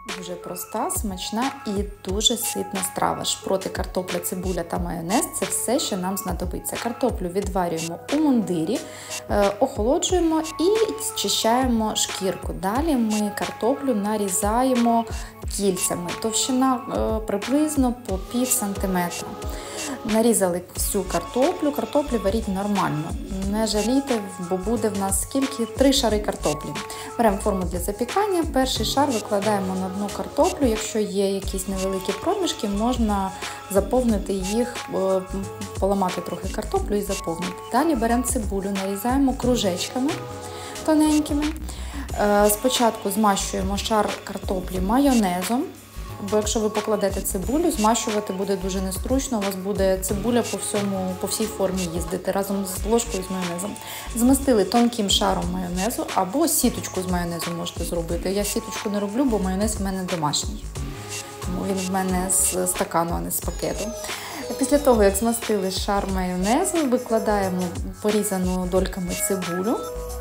Дуже проста, смачна і дуже ситна страва. Шпроти, картопля, цибуля та майонез – це все, що нам знадобиться. Картоплю відварюємо у мундирі, охолоджуємо і зчищаємо шкірку. Далі ми картоплю нарізаємо кільцями. Товщина приблизно по пів сантиметра. Нарізали всю картоплю. Картоплю варіть нормально. Не жалійте, бо буде в нас скільки? 3 шари картоплі. Беремо форму для запікання. Перший шар викладаємо на дно картоплю. Якщо є якісь невеликі проміжки, можна заповнити їх, поламати трохи картоплю і заповнити. Далі беремо цибулю, нарізаємо кружечками тоненькими. Спочатку змащуємо шар картоплі майонезом. Бо якщо ви покладете цибулю, змащувати буде дуже незручно, у вас буде цибуля по всій формі їздити разом з ложкою з майонезом. Змастили тонким шаром майонезу або сіточку з майонезу можете зробити. Я сіточку не роблю, бо майонез в мене домашній. Тому він в мене з стакану, а не з пакету. Після того, як змастили шар майонезу, викладаємо порізану дольками цибулю.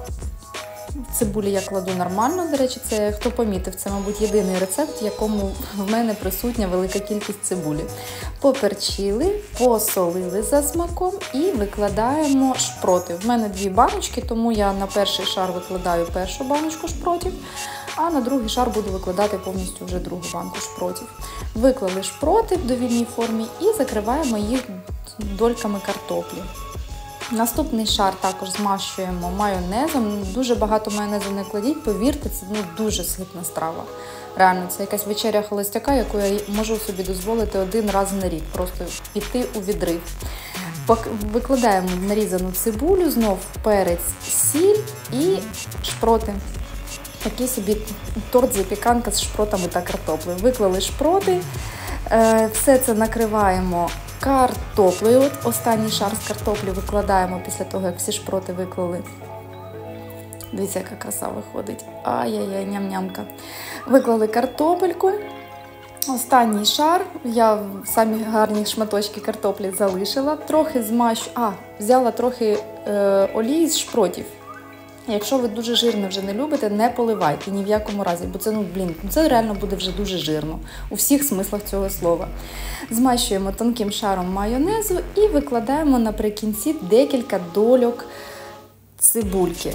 Цибулі я кладу нормально, до речі, це, хто помітив, це, мабуть, єдиний рецепт, в якому в мене присутня велика кількість цибулі. Поперчили, посолили за смаком і викладаємо шпроти. В мене 2 баночки, тому я на перший шар викладаю першу баночку шпротів, а на другий шар буду викладати повністю вже другу банку шпротів. Виклали шпроти в довільній формі і закриваємо їх дольками картоплі. Наступний шар також змащуємо майонезом. Дуже багато майонезу не кладіть, повірте, це дуже ситна страва. Реально, це якась вечеря холостяка, яку я можу собі дозволити 1 раз на рік, просто піти у відрив. Викладаємо нарізану цибулю, знов перець, сіль і шпроти. Такий собі торт-запіканка з шпротами та картоплею. Виклали шпроти, все це накриваємо картоплею. От останній шар з картоплі викладаємо після того, як всі шпроти виклали. Дивіться, яка краса виходить. Ай-яй-яй, ням-нямка. Виклали картопельку. Останній шар. Я самі гарні шматочки картоплі залишила. Трохи взяла трохи олії з шпротів. Якщо ви дуже жирне вже не любите, не поливайте ні в якому разі, бо це, це реально буде вже дуже жирно, у всіх смислах цього слова. Змащуємо тонким шаром майонезу і викладаємо наприкінці декілька дольок цибульки.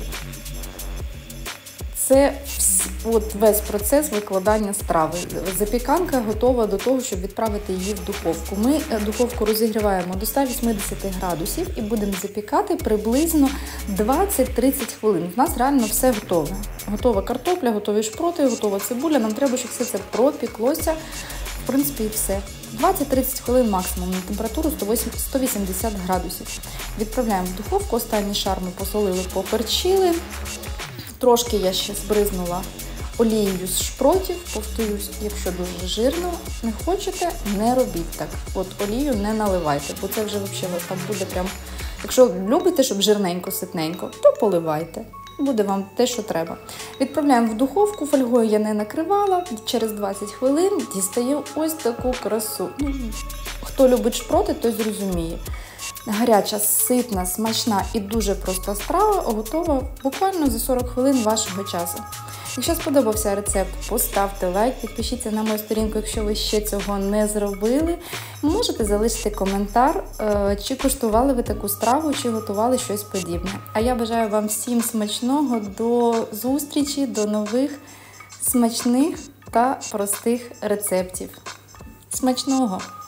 Це весь процес викладання страви. Запіканка готова до того, щоб відправити її в духовку. Ми духовку розігріваємо до 180 градусів і будемо запікати приблизно 20-30 хвилин. У нас реально все готове. Готова картопля, готові шпроти, готова цибуля. Нам треба, щоб все це пропіклося. В принципі, і все. 20-30 хвилин максимум на температуру 180 градусів. Відправляємо в духовку. Останній шар ми посолили, поперчили. Трошки я ще збризнула олією з шпротів. Повторюсь, якщо дуже жирно не хочете, не робіть так. От олію не наливайте, бо це вже взагалі там буде прям... Якщо любите, щоб жирненько, ситненько, то поливайте. Буде вам те, що треба. Відправляємо в духовку, фольгою я не накривала. Через 20 хвилин дістаю ось таку красу. Хто любить шпроти, той зрозуміє. Гаряча, ситна, смачна і дуже проста страва готова буквально за 40 хвилин вашого часу. Якщо сподобався рецепт, поставте лайк, підпишіться на мою сторінку, якщо ви ще цього не зробили. Можете залишити коментар, чи куштували ви таку страву, чи готували щось подібне. А я бажаю вам всім смачного, до зустрічі, до нових смачних та простих рецептів. Смачного!